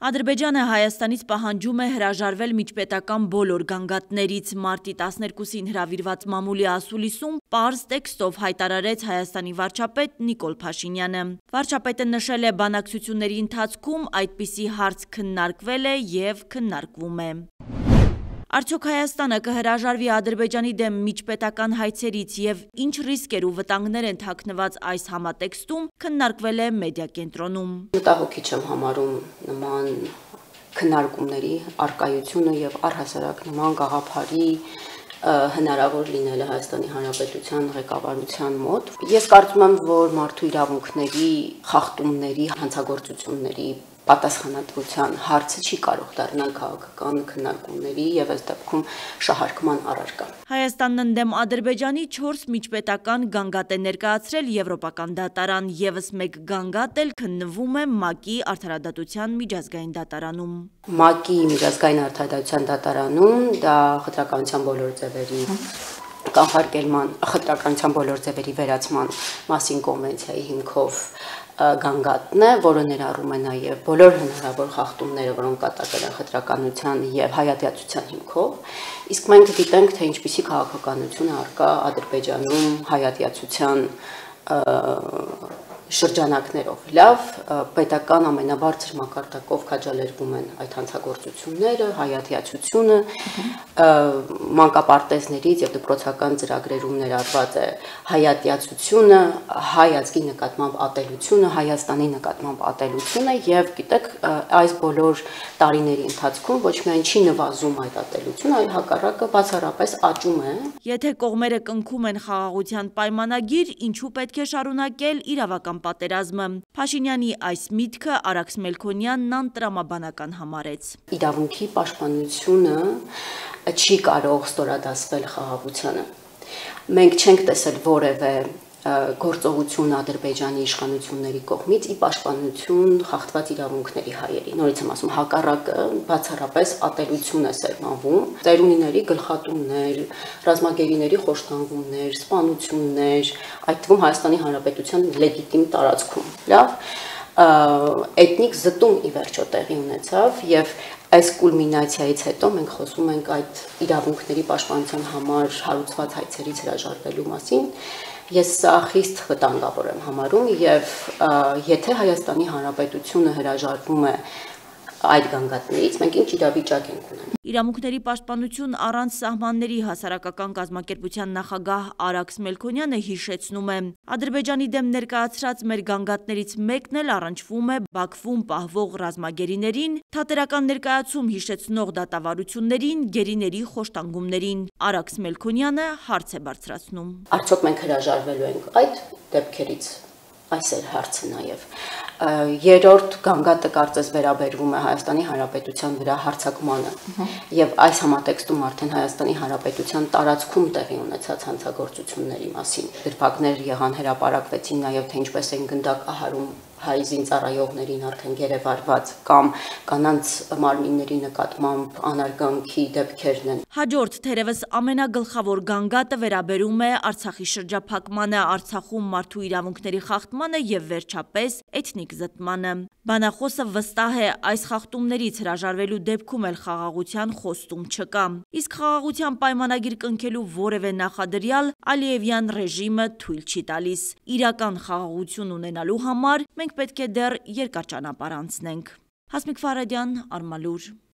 Ադրբեջանը Հայաստանից պահանջում է հրաժարվել միջպետական բոլոր գանգատներից։ Մարտի 12-ին հրավիրված մամուլի ասուլիսում պարզ տեքստով հայտարարեց Հայաստանի վարչապետ Նիկոլ Փաշինյանը։ Վարչապետը նշել է, բանակցությունների ընթացքում այդպիսի հարց քննարկվել է և քննարկվում է։ Արդյոք Հայաստանը կհրաժարվի Ադրբեջանի դեմ միջպետական հայցերից և ինչ ռիսկեր ու վտանգներ են թաքնված այս համատեքստում, քննարկվել է մեդիակենտրոնում։ Մտահոգիչ եմ համարում նման քննարկումների առկայությունը և առհասարակ նման գաղափարի հնարավոր լինելը Հայաստանի Հանրապետության ղեկավարության մոտ։ Ես կարծում եմ, որ մարդու իրավունքների խախտումների, հանցագործությունների պատասխանատվության հարցը չի կարող դառնալ քաղաքական քննարկումների և այս դեպքում շահարկման առարկա։ Հայաստանն ընդդեմ Ադրբեջանի 4 միջպետական գանգատ է ներկայացրել Եվրոպական դատարան, ևս մեկ գանգատ էլ քննվում է ՄԱԿ-ի Արդարադատության միջազգային դատարանում։ ՄԱԿ-ի միջազգային արդարադատության դատարանում դա խտրականության բոլոր ձևերի կանխարգելման, խտրականության բոլոր ձևերի վերացման մասին կոնվենցիայի հիմքով գանգատն է, որը ներառում է նաև բոլոր հնարավոր խախտումները, որոնք կատարվել են խտրականության և հայատյացության հիմքով, իսկ մենք գիտենք, թե ինչպիսի քաղաքականություն է առկա Ադրբեջանում հայատյացության շրջանակներով։ Լավ, պետական ամենաբարձր մակարդակով քաջալերվում են այդ հանցագործությունները, հայատյացությունը, մանկապարտեզներից և դպրոցական ծրագրերում ներառված է հայատյացությունը, հայ ազգի նկատմամբ ատելությունը, Հայաստանի նկատմամբ ատելությունը և գիտեք, այս բոլոր տարիների ընթացքում ոչ միայն չի նվազում այդ ատելությունը, այլ հակառակը բացառապես աճում է։ Եթե կողմերը կնքում են խաղաղության պայմանագիր, ինչու պետք է շարունակել իրավական պատերազմը։ Փաշինյանի այս միտքը Արաքս Մելքոնյանն անտրամաբանական համարեց։ Իրավունքի պաշտպանությունը չի կարող ստորադասվել խաղաղությանը։ Մենք չենք տեսել որևէ գործողություն Ադրբեջանի իշխանությունների կողմից ի պաշտպանություն խախտված իրավունքների հայերի։ Նորից եմ ասում, հակառակը բացառապես ատելություն է սերմանվում, ծերունիների գլխատումներ, ռազմագերիների խոշտանգումներ, սպանություններ, այդ թվում Հայաստանի Հանրապետության լեգիտիմ տարածքում։ Լավ, էթնիկ զտում ի վերջո տեղի ունեցավ և այս կուլմինացիայից հետո մենք խոսում ենք այդ իրավունքների պաշտպանության համար հարուցված հայցերից հրաժարվելու մասին։ Ես սա խիստ վտանգավոր եմ համարում և եթե Հայաստանի Հանրապետությունը հրաժարվում է այդ գանգատներից, մենք ինչ իրավիճակ ենք ունենում։ Իրավունքների պաշտպանություն առանց սահմանների հասարակական կազմակերպության նախագահ Արաքս Մելքոնյանը հիշեցնում է. Ադրբեջանի դեմ ներկայացրած մեր գանգատներից մեկն էլ առնչվում է Բաքվում պահվող ռազմագերիներին, թատերական ներկայացում հիշեցնող դատավարություններին, գերիների խոշտանգումներին։ Արաքս Մելքոնյանը հարց է բարձրացնում. Արդյոք մենք հրաժարվելու ենք այդ դեպքերից։ Այս է հարցը նաև։ Երրորդ գանգատը կարծես վերաբերվում է Հայաստանի Հանրապետության վրա հարձակմանը և այս համատեքստում արդեն Հայաստանի Հանրապետության տարածքում տեղի ունեցած հանցագործությունների մասին դրվագներ եղան, հրապարակվեցին նաև, թե ինչպես են գնդակահարում հայ զինծառայողներին արդեն գերեվարված կամ կանանց մարմինների նկատմամբ անարգանքի դեպքերն են։ Հաջորդ, թերևս ամենագլխավոր գանգատը վերաբերում է Արցախի շրջափակմանը, Արցախում մարդու իրավունքների խախտմանը և վերջապես էթնիկ զտմանը։ Բանախոսը վստահ է, այս խախտումներից հրաժարվելու դեպքում էլ խաղաղության խոստում չկա։ Իսկ խաղաղության պայմանագիր կնքելու որևէ նախադրյալ Ալիևյան ռեժիմը թույլ չի տալիս։ Իրական խաղաղություն ունենալու համար մենք պետք է դեռ երկար ճանապարհ անցնենք։ Հասմիկ Ֆարադյան, Արմալուր։